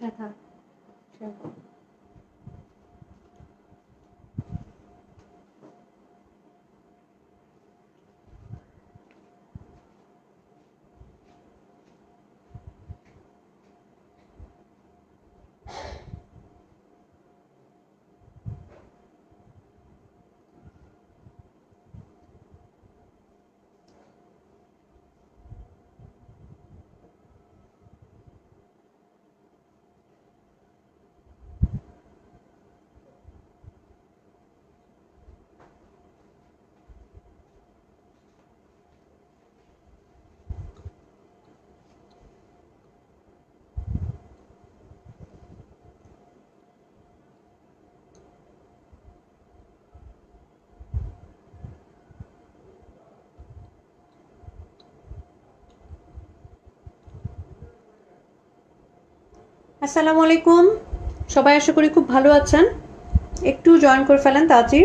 হ্যাঁ হ্যাঁ। আসসালামু আলাইকুম, সবাই আশা করি খুব ভালো আছেন। একটু জয়েন করে ফেলেন তাড়াতাড়ি।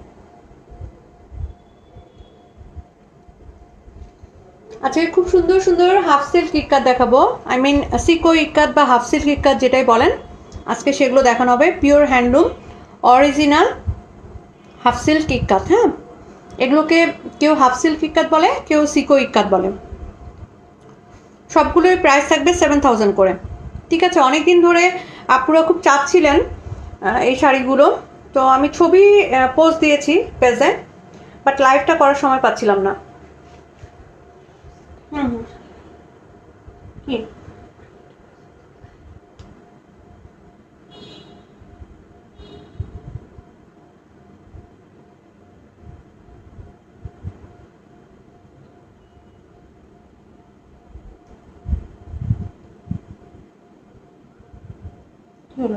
আজকে খুব সুন্দর সুন্দর হাফ সিল্ক ইক্কাত দেখাবো, আই মিন সিকো ইক্কাত বা হাফ সিল্ক ইক্কাত যেটাই বলেন, আজকে সেগুলো দেখানো হবে। Pure handloom original half silk ikat. হ্যাঁ, এগুলোকে কেউ হাফ সিল্ক ইক্কাত বলে, কেউ সিকো ইক্কাত বলে। সবগুলোর প্রাইস থাকবে 7000 করে। ঠিক আছে, অনেক দিন ধরে আপুরা খুব চাচ্ছিলেন এই শাড়িগুলো, তো আমি ছবি পোস্ট দিয়েছি পেজে, বাট লাইভটা করার সময় পাচ্ছিলাম না। কি হলো?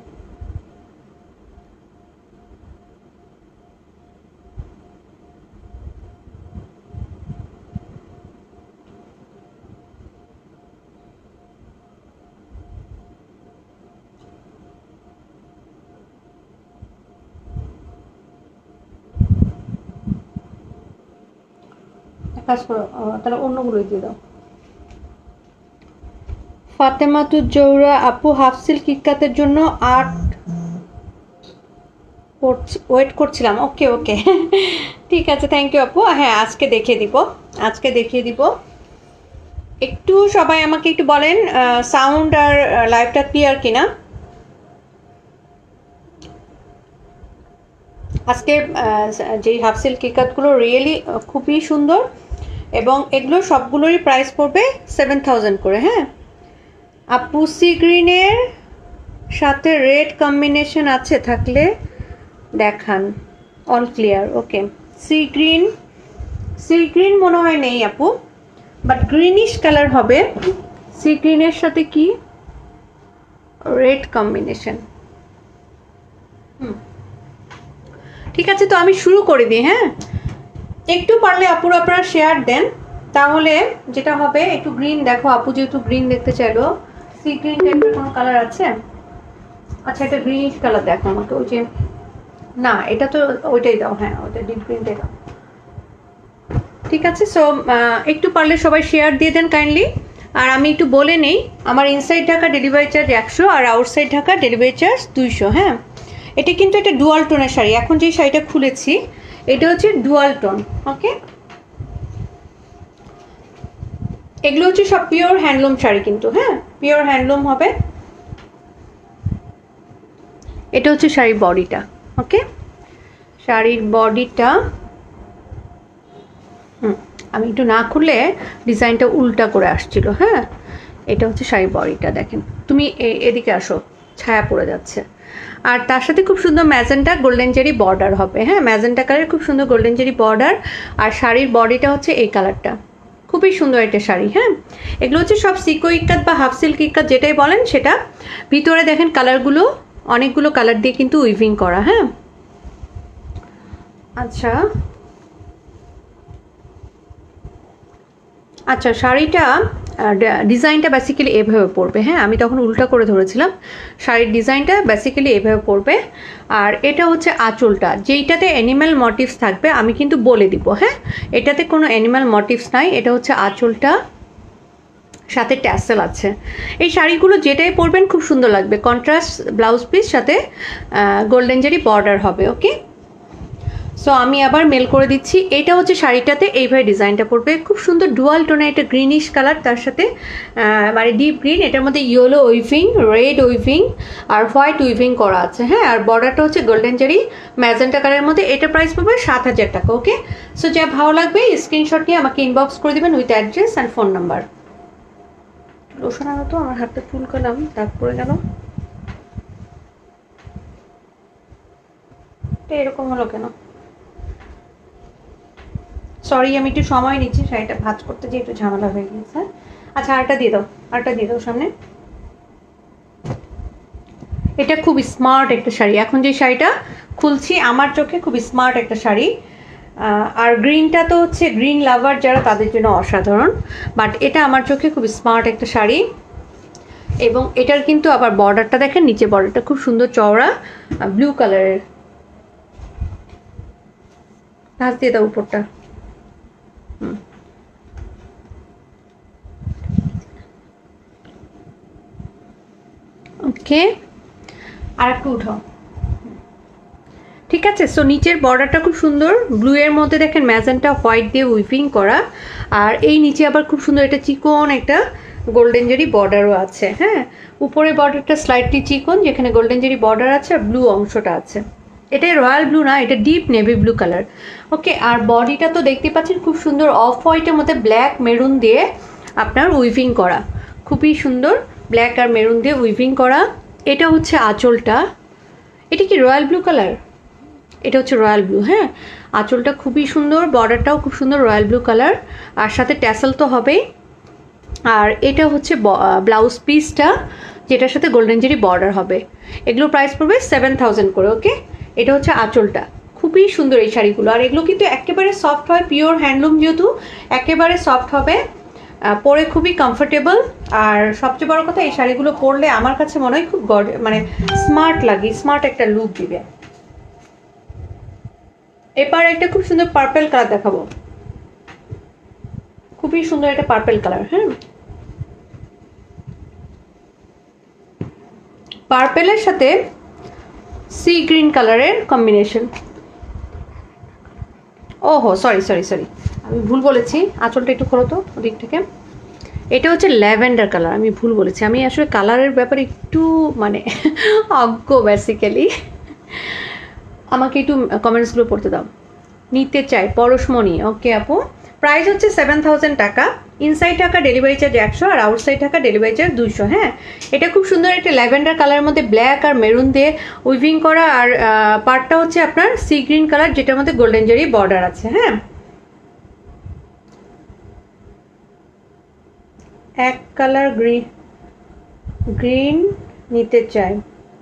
কাজ করো, তাহলে অন্যগুলোই দিয়ে দাও। ফাতেমাতুজ জৌরা আপু হাফ সিল্ক ইক্কাতের জন্য 8 ওয়েট করছিলাম। ওকে ওকে ঠিক আছে, থ্যাংক ইউ আপু। হ্যাঁ, আজকে দেখিয়ে দিব। একটু সবাই আমাকে একটু বলেন সাউন্ড আর লাইভটা ক্লিয়ার কিনা। আজকে যেই হাফ সিল্ক ইক্কাতগুলো রিয়েলি খুবই সুন্দর, এবং এগুলো সবগুলোরই প্রাইস পড়বে 7000 করে। হ্যাঁ আপু, সি গ্রিনের সাথে রেড কম্বিনেশন আছে, থাকলে দেখান। All clear. Okay, sea green মনে হয় নেই আপু, বাট গ্রিনিশ কালার হবে। সি গ্রিনের সাথে কি রেড কম্বিনেশন। ঠিক আছে, তো আমি শুরু করে দিই। হ্যাঁ, একটু পারলে আপুরা আপনারা শেয়ার দেন, তাহলে যেটা হবে একটু গ্রিন দেখো। আপু যেহেতু গ্রিন দেখতে চাইলো, সি গ্রিন টাইপের কোনো কালার আছে? আচ্ছা, এটা গ্রিনিশ কালার দেখো আমাকে। ওই যে না, এটা তো ওইটাই দাও। হ্যাঁ, ওইটা ডিপ গ্রিনটাই দাও। ঠিক আছে, সো একটু পারলে সবাই শেয়ার দিয়ে দেন কাইন্ডলি। আর আমি একটু বলে নেই, আমার ইনসাইড ঢাকা ডেলিভারি চার্জ 100 আর আউটসাইড ঢাকা ডেলিভারি চার্জ 200। হ্যাঁ, এটা কিন্তু একটা ডুয়াল টোনের শাড়ি। এখন যে শাড়িটা খুলেছি এটা হচ্ছে ডুয়াল টোন। ওকে, এগুলো হচ্ছে সব পিওর হ্যান্ডলুম শাড়ি কিন্তু। হ্যাঁ, পিওর হ্যান্ডলুম হবে। এটা হচ্ছে শাড়ির বডিটা। ওকে, শাড়ির বডিটা আমি একটু না খুললে ডিজাইনটা উল্টা করে আসছিল। হ্যাঁ, এটা হচ্ছে শাড়ির বডিটা। দেখেন, তুমি এদিকে আসো, ছায়া পড়ে যাচ্ছে। আর তার সাথে খুব সুন্দর ম্যাজেন্টা গোল্ডেন জেরি বর্ডার হবে। হ্যাঁ, ম্যাজেন্টা কালারের খুব সুন্দর গোল্ডেন জেরি বর্ডার। আর শাড়ির বডিটা হচ্ছে এই কালারটা, খুবই সুন্দর একটা শাড়ি। হ্যাঁ, এগুলো হচ্ছে সব সিকো ইক্কাত বা হাফ সিল্ক ইক্কাত যেটাই বলেন সেটা। ভিতরে দেখেন কালারগুলো, অনেকগুলো কালার দিয়ে কিন্তু উইভিং করা। হ্যাঁ, আচ্ছা শাড়িটা ডিজাইনটা বেসিক্যালি এভাবে পড়বে। হ্যাঁ, আমি তখন উল্টা করে ধরেছিলাম। শাড়ির ডিজাইনটা বেসিক্যালি এভাবে পড়বে। আর এটা হচ্ছে আঁচলটা, যেইটাতে অ্যানিম্যাল মোটিভস থাকবে আমি কিন্তু বলে দিব। হ্যাঁ, এটাতে কোনো অ্যানিম্যাল মোটিভস নাই। এটা হচ্ছে আঁচলটা, সাথে ট্যাসেল আছে। এই শাড়িগুলো যেটাই পরবেন খুব সুন্দর লাগবে। কন্ট্রাস্ট ব্লাউজ পিস, সাথে গোল্ডেন জারি বর্ডার হবে। ওকে, সো আমি আবার মেল করে দিচ্ছি। এটা হচ্ছে শাড়িটাতে এইভাবে ডিজাইনটা পড়বে, খুব সুন্দর ডুয়াল টোনে, একটা গ্রিনিশ কালার, তার সাথে মানে ডিপ গ্রিন, এটার মধ্যে ইয়েলো উইভিং, রেড উইভিং আর হোয়াইট উইভিং করা আছে। হ্যাঁ, আর বর্ডারটা হচ্ছে গোল্ডেন জারি ম্যাজেন্টা কালারের মধ্যে। এটা প্রাইস পড়বে 7,000 টাকা। ওকে, সো যা ভালো লাগবে স্ক্রিনশট নিয়ে আমাকে ইনবক্স করে দেবেন with address and phone number. Lotion আনো তো, আমার হাতটা চুলকালাম, দাগ পড়ে গেল। এটা এরকম হলো কেন? সরি, আমি একটু সময় নিচ্ছি, শাড়িটা ভাঁজ করতে যে একটু ঝামেলা হয়ে গিয়েছে। আচ্ছা, আরেকটা দিয়ে দাও, আরেকটা দিয়ে দাও সামনে। এটা খুব স্মার্ট একটা শাড়ি, এখন যে শাড়িটা খুলছি আমার চোখে খুব স্মার্ট একটা শাড়ি। আর গ্রিনটা তো হচ্ছে গ্রিন লাভার যারা, তাদের জন্য অসাধারণ, বাট এটা আমার চোখে খুব স্মার্ট একটা শাড়ি। এবং এটার কিন্তু আবার বর্ডারটা দেখেন, নিচে বর্ডারটা খুব সুন্দর চওড়া ব্লু কালারের। ভাঁজ দিয়ে দাও উপরটা। ওকে, আর একটু উঠাও। ঠিক আছে, সো নিচের বর্ডারটা খুব সুন্দর ব্লু এর মধ্যে দেখেন ম্যাজেন্টা হোয়াইট দিয়ে উইভিং করা, আর এই নিচে আবার খুব সুন্দর এটা চিকন একটা গোল্ডেন জারি বর্ডারও আছে। হ্যাঁ, উপরে বর্ডারটা স্লাইটলি চিকন, যেখানে গোল্ডেন জারি বর্ডার আছে আর ব্লু অংশটা আছে। এটা রয়্যাল ব্লু না, এটা deep navy blue colour. Okay, আর বডিটা তো দেখতে পাচ্ছেন খুব সুন্দর অফ হোয়াইটের মধ্যে ব্ল্যাক মেরুন দিয়ে আপনার উইভিং করা, খুবই সুন্দর ব্ল্যাক আর মেরুন দিয়ে উইভিং করা। এটা হচ্ছে আঁচলটা, এটা কি রয়্যাল ব্লু কালার? এটা হচ্ছে রয়্যাল ব্লু। হ্যাঁ, আঁচলটা খুবই সুন্দর, বর্ডারটাও খুব সুন্দর রয়্যাল ব্লু কালার, আর সাথে ট্যাসেল তো হবেই। আর এটা হচ্ছে ব্লাউজ পিসটা, যেটার সাথে গোল্ডেন জারি বর্ডার হবে। এগুলো প্রাইস পড়বে 7,000 করে। ওকে, এটা হচ্ছে আঁচলটা, খুবই সুন্দর এই শাড়িগুলো। আর এগুলো কিন্তু একেবারে সফট হয়, পিওর হ্যান্ডলুম যেহেতু একেবারে সফট হবে, পরে খুবই কমফোর্টেবল। আর সবচেয়ে বড় কথা, এই শাড়িগুলো পরলে আমার কাছে মনে হয় খুব মানে স্মার্ট লাগে, স্মার্ট একটা লুক দিবে। এবার একটা খুব সুন্দর পার্পল কালার দেখাবো, খুবই সুন্দর একটা পার্পল কালার। হ্যাঁ, পার্পেলের সাথে সি গ্রিন কালারের কম্বিনেশন। ওহো, সরি সরি সরি, আমি ভুল বলেছি, আঁচলটা একটু খোলো তো ওদিক থেকে। এটা হচ্ছে ল্যাভেন্ডার কালার, আমি ভুল বলেছি। আমি আসলে কালারের ব্যাপারে একটু মানে অজ্ঞ বেসিক্যালি। আমাকে একটু কমেন্টসগুলো পড়তে দাও। নিতে চাই পরশমণি। ওকে আপু, প্রাইস হচ্ছে 7,000 টাকা। ইনসাইড টাকা ডেলিভারি চার্জ 100, আর আউটসাইড টাকা ডেলিভারি চার্জ 200। হ্যাঁ, এটা খুব সুন্দর একটা ল্যাভেন্ডার কালারের মধ্যে ব্ল্যাক আর মেরুন দিয়ে উইভিং করা, আর পার্টটা হচ্ছে আপনার সি গ্রিন কালার, যেটার মধ্যে গোল্ডেন জারি বর্ডার আছে। হ্যাঁ, এক কালার গ্রিন নিতে চাই।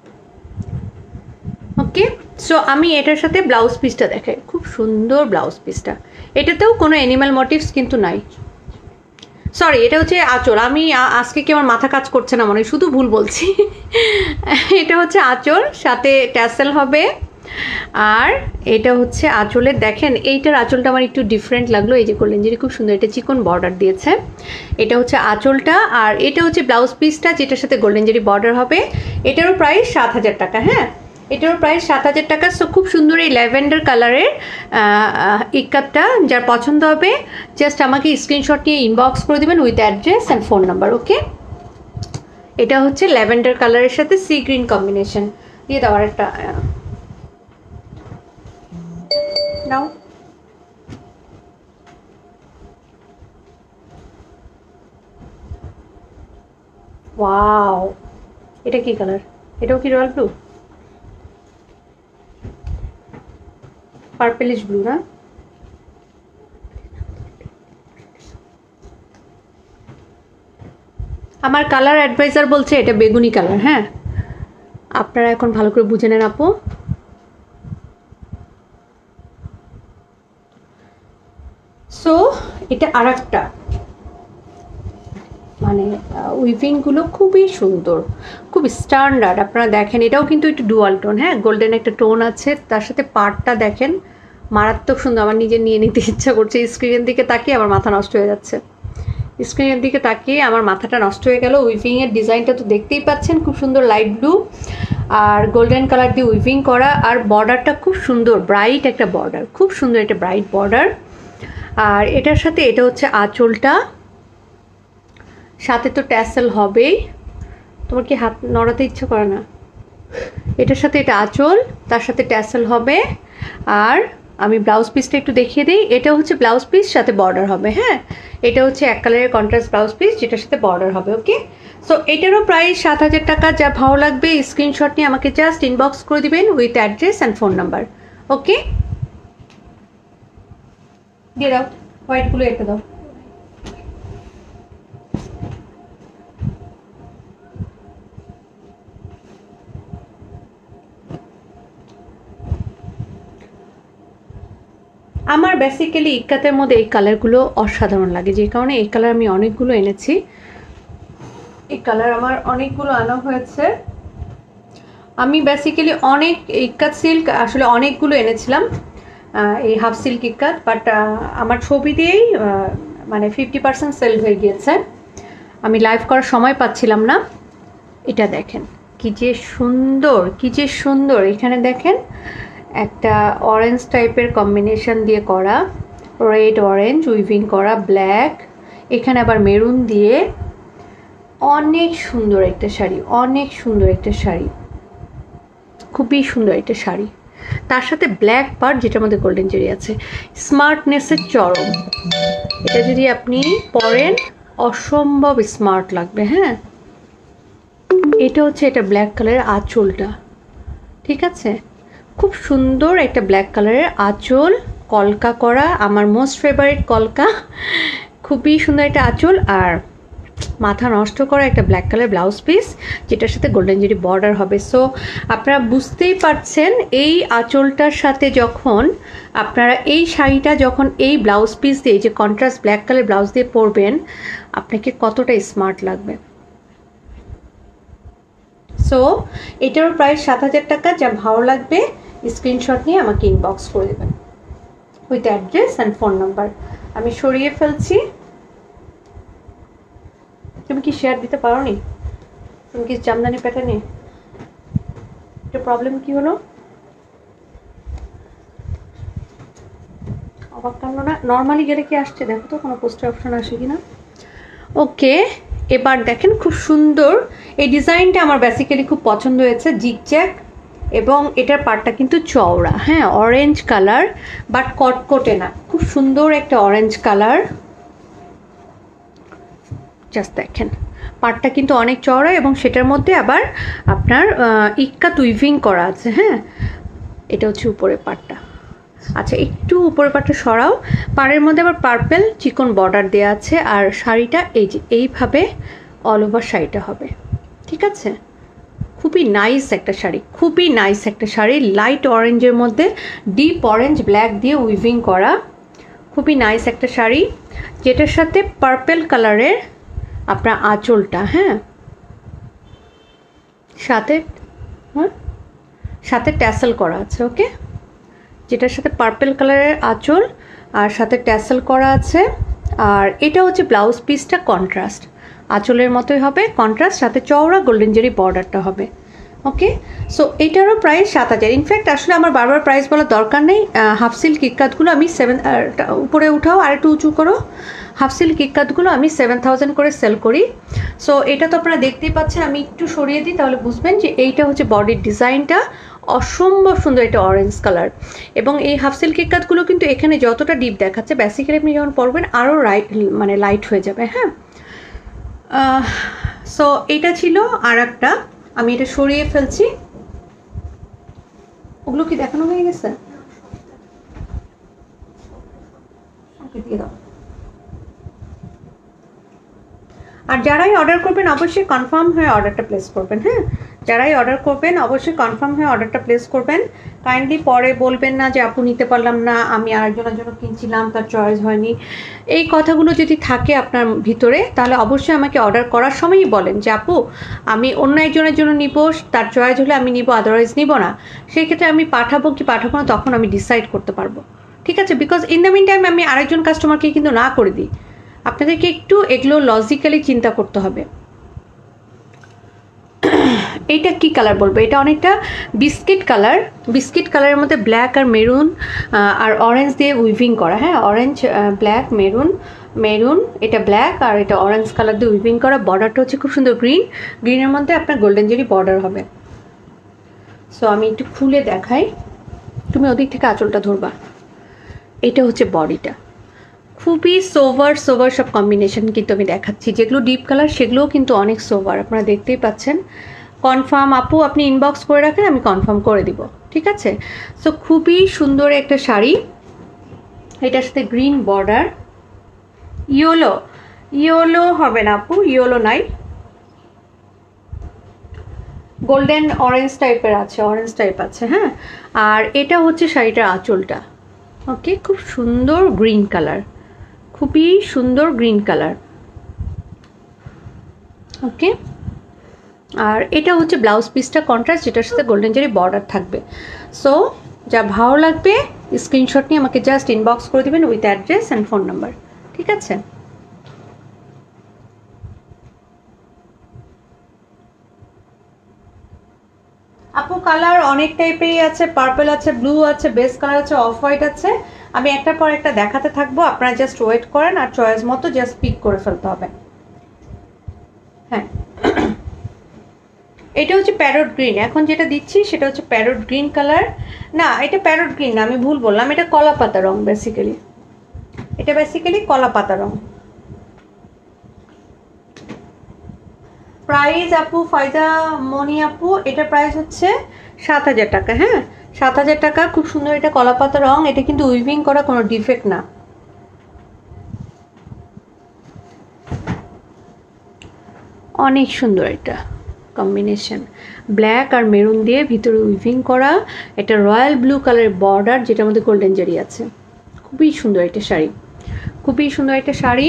ওকে, সো আমি এটার সাথে ব্লাউজ পিসটা দেখাই, খুব সুন্দর ব্লাউজ পিসটা। এটাতেও কোনো অ্যানিমাল মোটিভস কিন্তু নাই। সরি, এটা হচ্ছে আঁচল। আমি আজকে কি আমার মাথা কাজ করছে না মনে হয়, শুধু ভুল বলছি। এটা হচ্ছে আঁচল, সাথে ট্যাসেল হবে। আর এটা হচ্ছে আঁচলের, দেখেন এইটার আঁচলটা আমার একটু ডিফারেন্ট লাগলো, এই যে গোল্ডেন জারি খুব সুন্দর, এটা চিকন বর্ডার দিয়েছে। এটা হচ্ছে আঁচলটা, আর এটা হচ্ছে ব্লাউজ পিসটা, যেটার সাথে গোল্ডেন জারি বর্ডার হবে। এটারও প্রাইস 7,000 টাকা। হ্যাঁ, এটারও প্রাইস 7,000 টাকা। সো খুব সুন্দর এই ল্যাভেন্ডার কালারের ইকাতটা, যার পছন্দ হবে জাস্ট আমাকে স্ক্রিনশট নিয়ে ইনবক্স করে দেবেন with address and phone number. Okay, এটা হচ্ছে ল্যাভেন্ডার কালারের সাথে সি গ্রিন কম্বিনেশন দিয়ে দেওয়ার একটা নাও। ওয়াও, এটা কি কালার? এটাও কি রয়্যাল ব্লু? পার্পলিশ ব্লু না? আমার কালার অ্যাডভাইজার বলছে এটা বেগুনি কালার। হ্যাঁ, আপনারা এখন ভালো করে বুঝে নেন আপু। সো এটা আরেকটা, মানে উইভিংগুলো খুবই সুন্দর, খুব স্ট্যান্ডার্ড। আপনারা দেখেন, এটাও কিন্তু একটু ডুয়াল টোন। হ্যাঁ, গোল্ডেন একটা টোন আছে, তার সাথে পার্টটা দেখেন মারাত্মক সুন্দর। আমার নিজে নিয়ে নিতে ইচ্ছা করছে, স্ক্রিনের দিকে তাকিয়ে আমার মাথা নষ্ট হয়ে যাচ্ছে। স্ক্রিনের দিকে তাকিয়ে আমার মাথাটা নষ্ট হয়ে গেল। উইভিংয়ের ডিজাইনটা তো দেখতেই পাচ্ছেন, খুব সুন্দর লাইট ব্লু আর গোল্ডেন কালার দিয়ে উইভিং করা, আর বর্ডারটা খুব সুন্দর ব্রাইট একটা বর্ডার, খুব সুন্দর একটা ব্রাইট বর্ডার। আর এটার সাথে এটা হচ্ছে আঁচলটা, সাথে তো ট্যাসেল হবেই। তোমার কি হাত নড়াতে ইচ্ছা করে না? এটার সাথে এটা আঁচল, তার সাথে ট্যাসেল হবে। আর আমি ব্লাউজ পিসটা একটু দেখিয়ে দিই। এটা হচ্ছে ব্লাউজ পিস, সাথে বর্ডার হবে। হ্যাঁ, এটা হচ্ছে এক কালারের কন্ট্রাস্ট ব্লাউজ পিস, যেটার সাথে বর্ডার হবে। ওকে, সো এটারও প্রাইস 7000 টাকা। যা ভালো লাগবে স্ক্রিনশট নিয়ে আমাকে জাস্ট ইনবক্স করে দিবেন with address and phone number. Okay, দিয়ে দাও হোয়াইটগুলো, এটা দাও। আমার বেসিক্যালি ইক্কাতের মধ্যে এই কালারগুলো অসাধারণ লাগে, যে কারণে এই কালার আমি অনেকগুলো এনেছি। এই কালার আমার অনেকগুলো আনা হয়েছে। আমি বেসিক্যালি অনেক ইক্কাত সিল্ক আসলে অনেকগুলো এনেছিলাম, এই হাফ সিল্ক ইক্কাত, বাট আমার ছবি দিয়েই মানে 50% সেল হয়ে গিয়েছে। আমি লাইভ করার সময় পাচ্ছিলাম না। এটা দেখেন কি যে সুন্দর, কি যে সুন্দর। এখানে দেখেন একটা অরেঞ্জ টাইপের কম্বিনেশন দিয়ে করা, রেড অরেঞ্জ উইভিং করা, ব্ল্যাক, এখানে আবার মেরুন দিয়ে, অনেক সুন্দর একটা শাড়ি, অনেক সুন্দর একটা শাড়ি, খুবই সুন্দর একটা শাড়ি। তার সাথে ব্ল্যাক পার্ট যেটার মধ্যে গোল্ডেন জেরি আছে, স্মার্টনেসের চরম। এটা যদি আপনি পরেন অসম্ভব স্মার্ট লাগবে। হ্যাঁ, এটা হচ্ছে এটা ব্ল্যাক কালারের আঁচলটা, ঠিক আছে, খুব সুন্দর একটা ব্ল্যাক কালারের আঁচল, কলকা করা, আমার মোস্ট ফেভারিট কলকা, খুবই সুন্দর একটা আঁচল। আর মাথা নষ্ট করা একটা ব্ল্যাক কালার ব্লাউজ পিস, যেটার সাথে গোল্ডেন জেরি বর্ডার হবে। সো আপনারা বুঝতেই পারছেন এই আঁচলটার সাথে যখন আপনারা এই শাড়িটা যখন এই ব্লাউজ পিস দিয়ে, যে কন্ট্রাস্ট ব্ল্যাক কালার ব্লাউজ দিয়ে পরবেন, আপনাকে কতটা স্মার্ট লাগবে। সো এটারও প্রাইস 7000 টাকা। যা ভালো লাগবে স্ক্রিনশট নিয়ে আমাকে ইনবক্স করে দেবেন with address and phone number. আমি সরিয়ে ফেলছি। তুমি কি শেয়ার দিতে পারো নি? তুমি কি জামদানি প্যাটার্নে? এটা প্রবলেম কি হলো? অবাক কাণ্ড না? নর্মালি গেলে কি আসছে দেখো তো, কোনো পোস্টার অপশন আসে কি না। ওকে, এবার দেখেন খুব সুন্দর এই ডিজাইনটা আমার বেসিক্যালি খুব পছন্দ হয়েছে, জিগজ্যাগ, এবং এটার পাটটা কিন্তু চওড়া। হ্যাঁ, অরেঞ্জ কালার, বাট কটকটে না, খুব সুন্দর একটা অরেঞ্জ কালার। জাস্ট দেখেন পাটটা কিন্তু অনেক চওড়া, এবং সেটার মধ্যে আবার আপনার ইক্কাত উইভিং করা আছে। হ্যাঁ, এটা হচ্ছে উপরের পাটটা। আচ্ছা, একটু উপরের পাটটা সরাও। পাড়ের মধ্যে আবার পার্পেল চিকন বর্ডার দেওয়া আছে, আর শাড়িটা এই যে এইভাবে অল ওভার শাড়িটা হবে, ঠিক আছে। খুবই নাইস একটা শাড়ি, খুবই নাইস একটা শাড়ি, লাইট অরেঞ্জের মধ্যে ডিপ অরেঞ্জ ব্ল্যাক দিয়ে উইভিং করা, খুবই নাইস একটা শাড়ি, যেটার সাথে পার্পেল কালারের আপনার আঁচলটা। হ্যাঁ, সাথে সাথে ট্যাসেল করা আছে। ওকে, যেটার সাথে পার্পেল কালারের আঁচল আর সাথে ট্যাসেল করা আছে। আর এটা হচ্ছে ব্লাউজ পিসটা কন্ট্রাস্ট, আঁচলের মতোই হবে কন্ট্রাস্ট, সাথে চওড়া গোল্ডেন জেরি বর্ডারটা হবে। ওকে, সো এটারও প্রাইস 7000। ইনফ্যাক্ট আসলে আমার বারবার প্রাইস বলার দরকার নেই। হাফ সিল্ক কিটকাটগুলো আমি উপরে উঠাও, আর একটু উঁচু করো। হাফ সিল্ক কিটকাটগুলো আমি 7000 করে সেল করি। সো এটা তো আপনারা দেখতেই পাচ্ছেন, আমি একটু সরিয়ে দিই তাহলে বুঝবেন যে এইটা হচ্ছে বডির ডিজাইনটা, অসম্ভব সুন্দর এটা অরেঞ্জ কালার। এবং এই হাফ সিল্ক কিটকাটগুলো কিন্তু এখানে যতটা ডিপ দেখাচ্ছে, বেসিক্যালি আপনি যখন পরবেন আরও মানে লাইট হয়ে যাবে। হ্যাঁ, সো এটা ছিল আর একটা, আমি এটা সরিয়ে ফেলছি। ওগুলো কি দেখানো হয়ে গেছে? দিয়ে দাও। আর যারাই অর্ডার করবেন অবশ্যই কনফার্ম হয়ে অর্ডারটা প্লেস করবেন। হ্যাঁ, যারাই অর্ডার করবেন অবশ্যই কনফার্ম হয়ে অর্ডারটা প্লেস করবেন। কাইন্ডলি পরে বলবেন না যে আপু নিতে পারলাম না, আমি আরেকজনের জন্য কিনছিলাম তার চয়েস হয়নি। এই কথাগুলো যদি থাকে আপনার ভিতরে, তাহলে অবশ্যই আমাকে অর্ডার করার সময়ই বলেন যে আপু আমি অন্য একজনের জন্য নিব, তার চয়েস হলে আমি নিব, আদারওয়াইজ নিব না। সেই ক্ষেত্রে আমি পাঠাবো কি পাঠাবো না তখন আমি ডিসাইড করতে পারবো, ঠিক আছে। Because in the meantime আমি আরেকজন কাস্টমারকে কিন্তু না করে দিই, আপনাদেরকে একটু এগুলো লজিক্যালি চিন্তা করতে হবে। এইটা কি কালার বলবো, এটা অনেকটা বিস্কিট কালার, বিস্কিট কালারের মধ্যে ব্ল্যাক আর মেরুন আর অরেঞ্জ দিয়ে উইভিং করা। হ্যাঁ, অরেঞ্জ ব্ল্যাক মেরুন, মেরুন এটা ব্ল্যাক আর এটা অরেঞ্জ কালার দিয়ে উইভিং করা। বর্ডারটা হচ্ছে খুব সুন্দর গ্রিন, গ্রিনের মধ্যে আপনার গোল্ডেন জেরি বর্ডার হবে। সো আমি একটু খুলে দেখাই, তুমি ওদিক থেকে আঁচলটা ধরবা। এটা হচ্ছে বডিটা, খুবই সোভার সোভার সব কম্বিনেশন কিন্তু আমি দেখাচ্ছি। যেগুলো ডিপ কালার সেগুলোও কিন্তু অনেক সোভার, আপনারা দেখতেই পাচ্ছেন। কনফার্ম আপু আপনি ইনবক্স করে রাখেন, আমি কনফার্ম করে দিব, ঠিক আছে? সো খুবই সুন্দর একটা শাড়ি, এটার সাথে গ্রিন বর্ডার। ইয়েলো, ইয়েলো হবে না আপু, ইয়েলো নাই, গোল্ডেন অরেঞ্জ টাইপের আছে, অরেঞ্জ টাইপ আছে। হ্যাঁ, আর এটা হচ্ছে শাড়িটার আঁচলটা। ওকে, খুব সুন্দর গ্রিন কালার, খুবই সুন্দর গ্রিন কালার। ওকে, আর এটা হচ্ছে ব্লাউজ পিসটা কন্ট্রাস্ট, যেটার সাথে গোল্ডেন জেরি বর্ডার থাকবে। সো যা ভালো লাগবে স্ক্রিনশট নিয়ে আমাকে জাস্ট ইনবক্স করে দেবেন with address and phone number, ঠিক আছে? আপু কালার অনেক টাইপেরই আছে, পার্পল আছে, ব্লু আছে, বেস কালার আছে, অফ হোয়াইট আছে। আমি একটার পর একটা দেখাতে থাকবো, আপনারা জাস্ট ওয়েট করেন আর চয়েস মতো জাস্ট পিক করে ফেলতে হবে। হ্যাঁ, এটা হচ্ছে প্যারট গ্রিন, এখন যেটা দিচ্ছি সেটা হচ্ছে প্যারট গ্রিন কালার। না, এটা প্যারট গ্রিন না, আমি ভুল বললাম, এটা কলা পাতা রং বেসিক্যালি, এটা বেসিক্যালি কলা পাতা রং। প্রাইস আপু ফায়দা মনি আপু, এটা প্রাইস হচ্ছে 7,000 টাকা। হ্যাঁ, 7,000 টাকা, খুব সুন্দর। এটা কলা পাতা রং, এটা কিন্তু উইভিং করা, কোনো ডিফেক্ট না। অনেক সুন্দর এটা কম্বিনেশন, ব্ল্যাক আর মেরুন দিয়ে ভিতরে উইভিং করা। এটা রয়্যাল ব্লু কালারের বর্ডার, যেটার মধ্যে গোল্ডেন জারি আছে। খুবই সুন্দর একটা শাড়ি, খুবই সুন্দর একটা শাড়ি।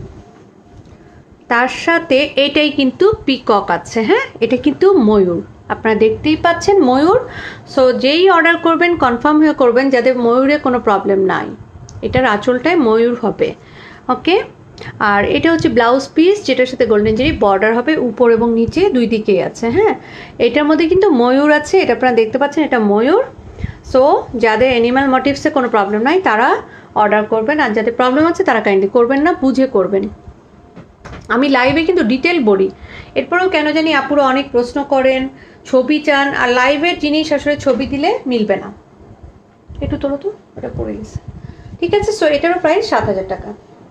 তার সাথে এটাই কিন্তু পিকক আছে। হ্যাঁ, এটা কিন্তু ময়ূর, আপনারা দেখতেই পাচ্ছেন ময়ূর। সো যেই অর্ডার করবেন কনফার্ম হয়ে করবেন যাদের ময়ূরে কোনো প্রবলেম নাই। এটার আঁচলটায় ময়ূর হবে। ওকে, আর এটা হচ্ছে ব্লাউজ পিস, যেটার সাথে গোল্ডেন জেরি বর্ডার হবে উপর এবং নিচে দুই দিকেই আছে। হ্যাঁ, এটার মধ্যে কিন্তু ময়ূর আছে, এটা আপনারা দেখতে পাচ্ছেন, এটা ময়ূর। সো যাদের অ্যানিমাল মোটিভসে কোনো প্রবলেম নাই তারা অর্ডার করবেন, আর যাদের প্রবলেম আছে তারা কাইন্ডলি করবেন না, বুঝে করবেন। আমি লাইভে কিন্তু ডিটেল বলি, এরপরেও কেন জানি আপুরা অনেক প্রশ্ন করেন, ছবি চান, আর লাইভের জিনিস আসলে ছবি দিলে মিলবে না। একটু তোলো তো, ওটা পড়ে গেছে, ঠিক আছে? সো এটারও প্রাইস 7,000 টাকা।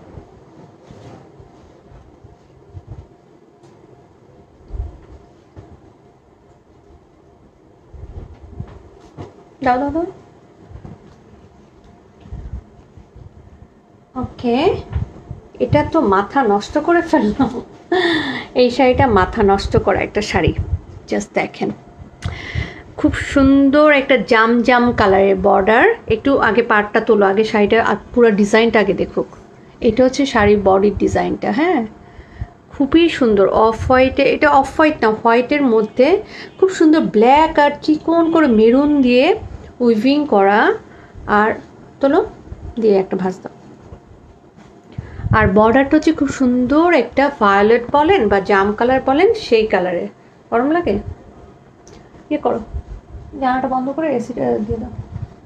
দাও দাও দাও। ওকে, এটা তো মাথা নষ্ট করে ফেললাম, এই শাড়িটা মাথা নষ্ট করা একটা শাড়ি। জাস্ট দেখেন, খুব সুন্দর একটা জাম জাম কালারের বর্ডার। একটু আগে পাড়টা তোলো, আগে শাড়িটা পুরো ডিজাইনটা আগে দেখুক। এটা হচ্ছে শাড়ির বডির ডিজাইনটা। হ্যাঁ, খুবই সুন্দর, অফ হোয়াইটে, এটা অফ হোয়াইট না, হোয়াইটের মধ্যে খুব সুন্দর ব্ল্যাক আর চিকন করে মেরুন দিয়ে উইভিং করা। আর তোলো দিয়ে একটা ভাঁজ দাও। আর বর্ডারটা হচ্ছে খুব সুন্দর একটা ভায়োলেট বলেন বা জাম কালার বলেন, সেই কালারে। গরম লাগে, ইয়ে করো, জানাটা বন্ধ করে এসিটা দিয়ে দাও।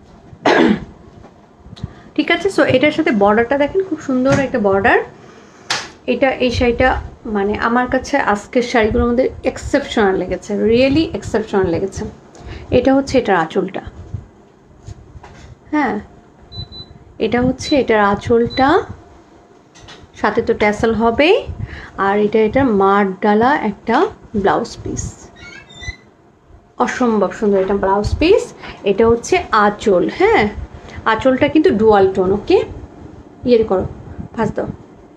ঠিক আছে, সো এটার সাথে বর্ডারটা দেখেন, খুব সুন্দর একটা বর্ডার। এটা এই শাড়িটা মানে আমার কাছে আজকের শাড়িগুলোর মধ্যে এক্সেপশনাল লেগেছে, রিয়েলি এক্সেপশনাল লেগেছে। এটা হচ্ছে এটার আঁচলটা। হ্যাঁ, এটা হচ্ছে এটার আঁচলটা, সাথে তো ট্যাসেল হবেই। আর এটার মাঠ ডালা একটা ব্লাউজ পিস, অসম্ভব সুন্দর এটা ব্লাউজ পিস। এটা হচ্ছে আঁচল। হ্যাঁ, আঁচলটা কিন্তু ডুয়াল টোন। ওকে, ইয়ে করো, ভাঁজ দাও।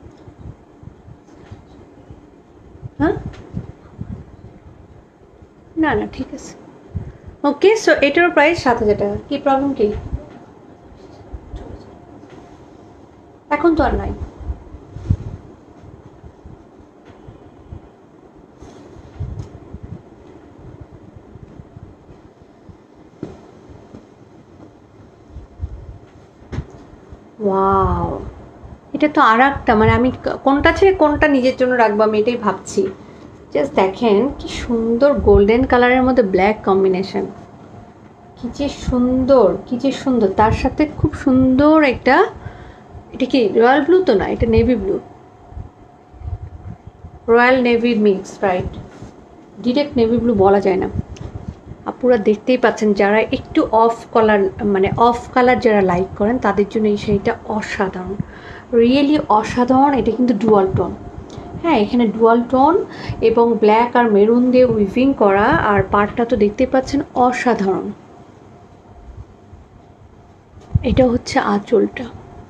হ্যাঁ, না না ঠিক আছে। ওকে, সো এটারও প্রাইস 7,000 টাকা। কি প্রবলেম কি? এখন তো আর নাই। ওয়াও, এটা তো আর একটা, মানে আমি কোনটা ছেড়ে কোনটা নিজের জন্য রাখবো আমি এটাই ভাবছি। জাস্ট দেখেন কি সুন্দর গোল্ডেন কালারের মধ্যে ব্ল্যাক কম্বিনেশন, কি যে সুন্দর, কি যে সুন্দর। তার সাথে খুব সুন্দর একটা, এটা কি রয়্যাল ব্লু তো না, এটা navy blue, royal navy mix, right, direct navy blue বলা যায় না। আপুরা দেখতেই পাচ্ছেন, যারা একটু অফ কালার, মানে অফ কালার যারা লাইক করেন তাদের জন্য এই শাড়িটা অসাধারণ, রিয়েলি অসাধারণ। এটা কিন্তু ডুয়াল টোন, হ্যাঁ এখানে ডুয়াল টোন এবং ব্ল্যাক আর মেরুন দিয়ে উইভিং করা, আর পাড়টা তো দেখতেই পাচ্ছেন অসাধারণ। এটা হচ্ছে আঁচলটা,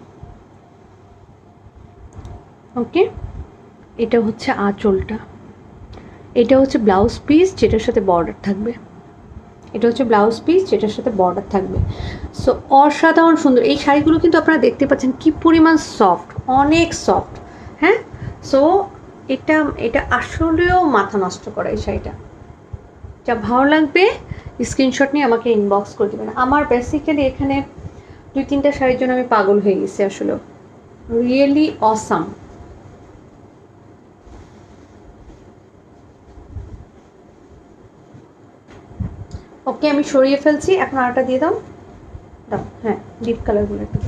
ওকে, এটা হচ্ছে আঁচলটা, এটা হচ্ছে ব্লাউজ পিস যেটার সাথে বর্ডার থাকবে, এটা হচ্ছে ব্লাউজ পিস যেটার সাথে বর্ডার থাকবে। সো অসাধারণ সুন্দর এই শাড়িগুলো, কিন্তু আপনারা দেখতে পাচ্ছেন কি পরিমাণ সফট, অনেক সফট, হ্যাঁ। সো এটা এটা আসলেও মাথা নষ্ট করে এই শাড়িটা। যা ভালো লাগবে স্ক্রিনশট নিয়ে আমাকে ইনবক্স করে দেবেন। আমার বেসিক্যালি এখানে 2-3টা শাড়ির জন্য আমি পাগল হয়ে গেছি আসলে, রিয়েলি অসাম। ওকে আমি সরিয়ে ফেলছি, এখন আরেকটা দিয়ে দাও, দাও, হ্যাঁ ডিপ কালারগুলো একটু।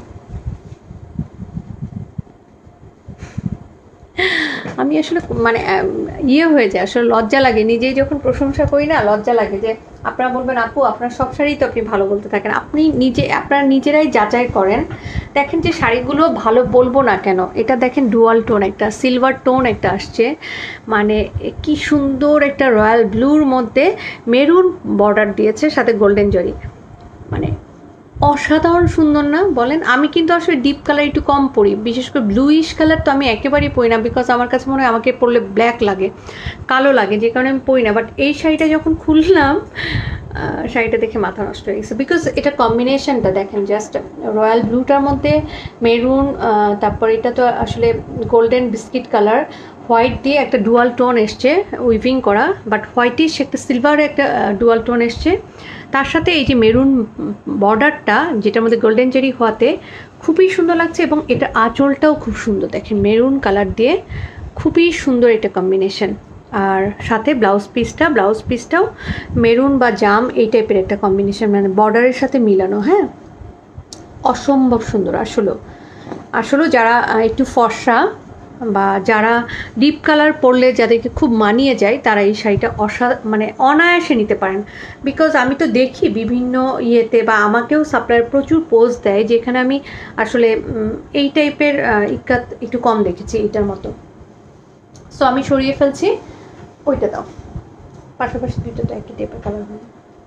আমি আসলে মানে ইয়ে হয়ে যায়, আসলে লজ্জা লাগে, নিজেই যখন প্রশংসা করি না লজ্জা লাগে, যে আপনারা বলবেন আপু আপনার সব শাড়ি তো আপনি ভালো বলতে থাকেন, আপনি নিজে আপনারা নিজেরাই যাচাই করেন, দেখেন যে শাড়িগুলো ভালো বলবো না কেন। এটা দেখেন ডুয়াল টোন, একটা সিলভার টোন একটা আসছে, মানে কি সুন্দর একটা রয়্যাল ব্লুর মধ্যে মেরুন বর্ডার দিয়েছে, সাথে গোল্ডেন জরি, মানে অসাধারণ সুন্দর না বলেন। আমি কিন্তু আসলে ডিপ কালার একটু কম পরি, বিশেষ করে ব্লুইশ কালার তো আমি একেবারেই পরি না, বিকজ আমার কাছে মনে হয় আমাকে পরলে ব্ল্যাক লাগে, কালো লাগে, যে কারণে আমি পরি না। বাট এই শাড়িটা যখন খুললাম, শাড়িটা দেখে মাথা নষ্ট হয়ে গেছে, বিকজ এটা কম্বিনেশনটা দেখেন, জাস্ট রয়্যাল ব্লুটার মধ্যে মেরুন, তারপর এটা তো আসলে গোল্ডেন বিস্কিট কালার, হোয়াইট দিয়ে একটা ডুয়াল টোন এসছে উইভিং করা, বাট হোয়াইটিশ একটা সিলভার একটা ডুয়াল টোন এসছে, তার সাথে এই যে মেরুন বর্ডারটা যেটার মধ্যে গোল্ডেন জেরি হওয়াতে খুবই সুন্দর লাগছে। এবং এটা আঁচলটাও খুব সুন্দর, দেখেন মেরুন কালার দিয়ে খুবই সুন্দর এটা কম্বিনেশন। আর সাথে ব্লাউজ পিসটাও মেরুন বা জাম এই টাইপের একটা কম্বিনেশন, মানে বর্ডারের সাথে মিলানো, হ্যাঁ অসম্ভব সুন্দর। আসলেও যারা একটু ফর্সা বা যারা ডিপ কালার পরলে যাদেরকে খুব মানিয়ে যায়, তারা এই শাড়িটা মানে অনায়াসে নিতে পারেন। বিকজ আমি তো দেখি বিভিন্ন ইয়েতে, বা আমাকেও সাপ্লায়ার প্রচুর পোস্ট দেয়, যেখানে আমি আসলে এই টাইপের ইক্কাত একটু কম দেখেছি এটার মতো। সো আমি সরিয়ে ফেলছি, ওইটা দাও, পাশাপাশি দুটোটা একই টাইপের কালার হবে,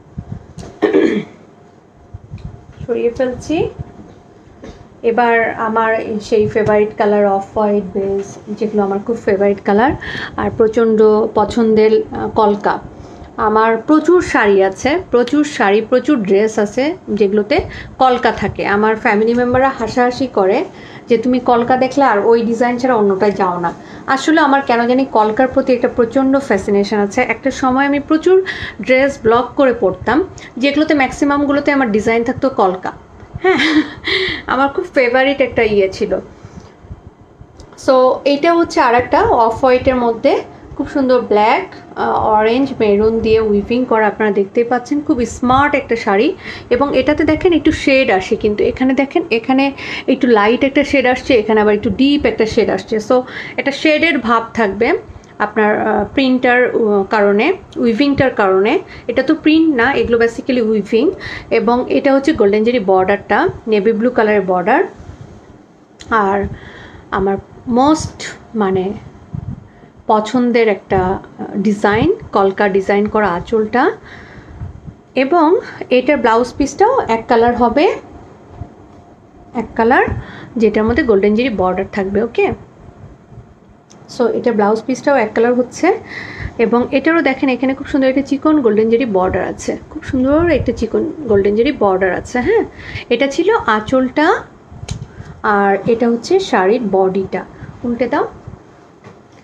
সরিয়ে ফেলছি। এবার আমার সেই favourite colour off white beige, যেগুলো আমার খুব ফেভারিট কালার আর প্রচণ্ড পছন্দের কলকা। আমার প্রচুর শাড়ি আছে, প্রচুর ড্রেস আছে যেগুলোতে কলকা থাকে। আমার ফ্যামিলি মেম্বাররা হাসাহাসি করে যে তুমি কলকা দেখলে আর ওই ডিজাইন ছাড়া অন্যটায় যাও না। আসলে আমার কেন জানি কলকার প্রতি একটা প্রচণ্ড ফ্যাসিনেশন আছে। একটা সময় আমি প্রচুর ড্রেস ব্লক করে পরতাম, যেগুলোতে ম্যাক্সিমামগুলোতে আমার ডিজাইন থাকতো কলকা, হ্যাঁ আমার খুব ফেভারিট একটা ইয়ে ছিল। সো এইটা হচ্ছে আর একটা অফ হোয়াইটের মধ্যে খুব সুন্দর ব্ল্যাক অরেঞ্জ মেরুন দিয়ে উইভিং করা, আপনারা দেখতেই পাচ্ছেন, খুব স্মার্ট একটা শাড়ি। এবং এটাতে দেখেন একটু শেড আসে, কিন্তু এখানে দেখেন এখানে একটু লাইট একটা শেড আসছে, এখানে আবার একটু ডিপ একটা শেড আসছে। সো এটা শেডের ভাব থাকবে আপনার প্রিন্টার কারণে, উইভিংটার কারণে। এটা তো প্রিন্ট না, এগুলো বেসিক্যালি উইভিং। এবং এটা হচ্ছে গোল্ডেন জেরি বর্ডারটা, নেভি ব্লু কালারের বর্ডার। আর আমার মোস্ট মানে পছন্দের একটা ডিজাইন, কলকা ডিজাইন করা আঁচলটা। এবং এটার ব্লাউজ পিসটাও এক কালার হবে, এক কালার, যেটার মধ্যে গোল্ডেন জেরি বর্ডার থাকবে, ওকে। সো এটা ব্লাউজ পিসটাও এক কালার হচ্ছে। এবং এটারও দেখেন এখানে খুব সুন্দর একটা চিকন গোল্ডেন জেরি বর্ডার আছে, খুব সুন্দর একটা চিকন গোল্ডেন জেরি বর্ডার আছে, হ্যাঁ। এটা ছিল আঁচলটা, আর এটা হচ্ছে শাড়ির বডিটা। উল্টে দাও।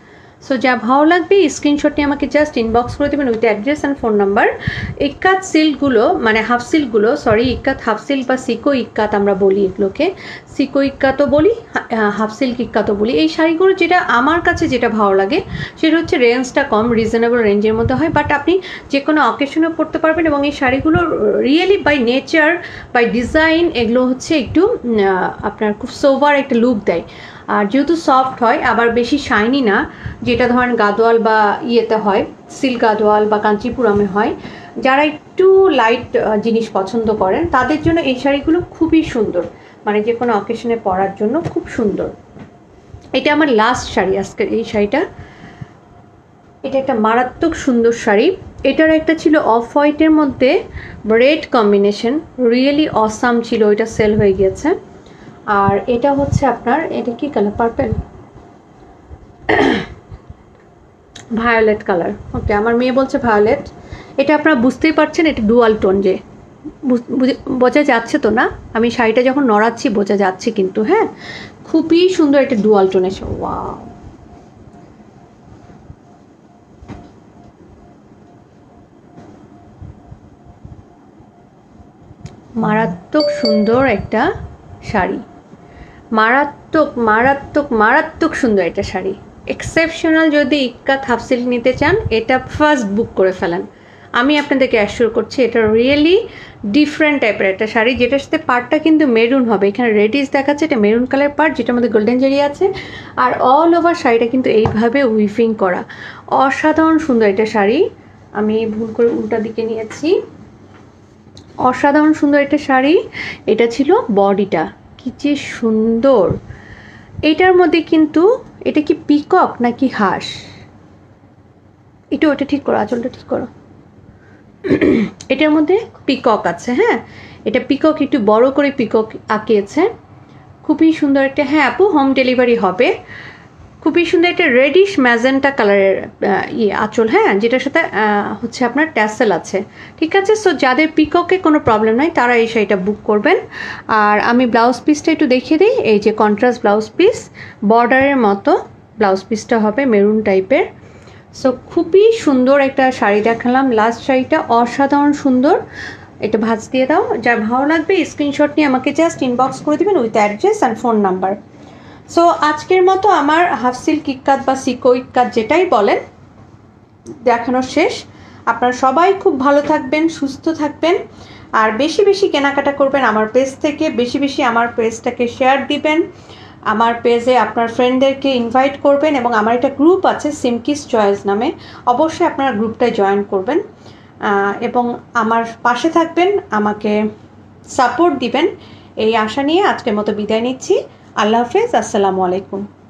সো যা ভালো লাগবে স্ক্রিনশট নিয়ে আমাকে জাস্ট ইনবক্স করে দেবেন with address and phone number. Ikat সিল্কগুলো মানে হাফ সিল্কগুলো, সরি ইক্কাত হাফ সিল্ক বা সিকো ইক্কাত আমরা বলি এগুলোকে, সিকো ইক্কাতও বলি হাফ সিল্ক ইক্কাতও বলি। এই শাড়িগুলো যেটা আমার কাছে যেটা ভালো লাগে সেটা হচ্ছে রেঞ্জটা কম, রিজনেবল রেঞ্জের মধ্যে হয়, বাট আপনি যে কোনো অকেশনেও পরতে পারবেন। এবং এই শাড়িগুলো really by nature by design এগুলো হচ্ছে একটু আপনার খুব সোভার একটা লুক দেয়। আর যেহেতু সফট হয় আবার বেশি শাইনি না, যেটা ধরেন গাদোয়াল বা ইয়েতে হয়, সিল্ক গাদোয়াল বা কাঞ্চিপুরমে হয়, যারা একটু লাইট জিনিস পছন্দ করেন তাদের জন্য এই শাড়িগুলো খুবই সুন্দর, মানে যে কোনো অকেশনে পরার জন্য খুব সুন্দর। এটা আমার লাস্ট শাড়ি আজকের এই শাড়িটা, এটা একটা মারাত্মক সুন্দর শাড়ি। এটার একটা ছিল অফ হোয়াইটের মধ্যে রেড কম্বিনেশন, রিয়েলি অসাম ছিল, এটা সেল হয়ে গিয়েছে। আর এটা হচ্ছে আপনার, এটা কি colour, purple violet colour, okay আমার মেয়ে বলছে ভায়োলেট। এটা আপনারা বুঝতেই পারছেন এটা ডুয়াল টোন, যে বোঝা যাচ্ছে তো না, আমি শাড়িটা যখন নড়াচ্ছি বোঝা যাচ্ছে কিন্তু, হ্যাঁ খুবই সুন্দর একটা ডুয়াল টোন এসে, ওয়াও মারাত্মক সুন্দর একটা শাড়ি, মারাত্মক মারাত্মক মারাত্মক সুন্দর একটা শাড়ি, এক্সেপশনাল। যদি ইক্কাত হাফ সিল্ক নিতে চান এটা ফার্স্ট বুক করে ফেলেন, আমি আপনাদেরকে অ্যাসিওর করছি এটা রিয়েলি ডিফারেন্ট টাইপের একটা শাড়ি, যেটার সাথে পার্টটা কিন্তু মেরুন হবে, এখানে রেডিশ দেখাচ্ছে, এটা মেরুন কালার পার্ট যেটার মধ্যে গোল্ডেন জারি আছে, আর অল ওভার শাড়িটা কিন্তু এইভাবে উইভিং করা, অসাধারণ সুন্দর একটা শাড়ি। আমি ভুল করে উল্টা দিকে নিয়েছি, অসাধারণ সুন্দর একটা শাড়ি। এটা ছিল বডিটা, কি যে সুন্দর। এটার মধ্যে কিন্তু এটা কি পিকক নাকি হাঁস, এটা ওটা ঠিক করো, আঁচলটা ঠিক করো, এটার মধ্যে পিকক আছে, হ্যাঁ এটা পিকক একটু বড় করে পিকক আঁকিয়েছে, খুবই সুন্দর একটা, হ্যাঁ আপু হোম ডেলিভারি হবে। খুবই সুন্দর একটা রেডিশ ম্যাজেন্টা কালারের আঁচল, হ্যাঁ যেটার সাথে হচ্ছে আপনার ট্যাসেল আছে, ঠিক আছে। সো যাদের পিককে কোনো প্রবলেম নাই তারা এই শাড়িটা বুক করবেন। আর আমি ব্লাউজ পিসটা একটু দেখিয়ে দিই, এই যে কন্ট্রাস্ট ব্লাউজ পিস, বর্ডারের মতো ব্লাউজ পিসটা হবে মেরুন টাইপের। সো খুবই সুন্দর একটা শাড়ি দেখালাম, লাস্ট শাড়িটা অসাধারণ সুন্দর, এটা ভাঁজ দিয়ে দাও। যার ভালো লাগবে স্ক্রিনশট নিয়ে আমাকে জাস্ট ইনবক্স করে দেবেন with address and phone number. So আজকের মতো আমার হাফ সিল্ক ইক্কাত বা সিকো ইক্কাত যেটাই বলেন দেখানো শেষ। আপনারা সবাই খুব ভালো থাকবেন, সুস্থ থাকবেন, আর বেশি বেশি কেনাকাটা করবেন আমার পেজ থেকে, বেশি বেশি আমার পেজটাকে শেয়ার দিবেন, আমার পেজে আপনার ফ্রেন্ডদেরকে ইনভাইট করবেন, এবং আমার একটা গ্রুপ আছে সিমকিস চয়েস নামে, অবশ্যই আপনারা গ্রুপটায় জয়েন করবেন এবং আমার পাশে থাকবেন, আমাকে সাপোর্ট দিবেন, এই আশা নিয়ে আজকের মতো বিদায় নিচ্ছি। আল্লাহ হাফেজ, আসসালামু আলাইকুম।